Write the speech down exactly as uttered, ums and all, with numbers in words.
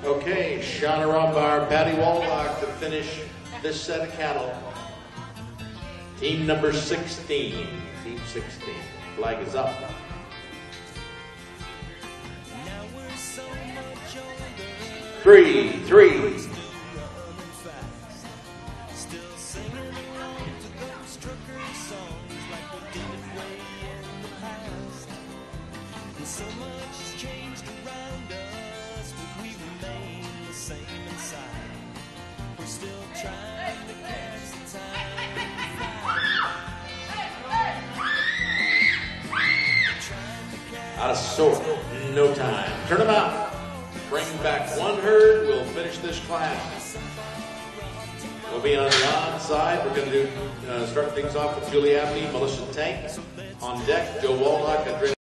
Okay, Shauna Rumbar, Patty Waldock to finish this set of cattle. Team number sixteen. Team sixteen. Flag is up. Three, three. So much has changed around us, but we remain the same inside. We're still trying to catch the time. Out of sort, no time. Turn them out. Bring back one herd. We'll finish this class. We'll be on the odd side. We're going to do uh, start things off with Julie Abney, Melissa Tank on deck, Joe Waldock, Andrea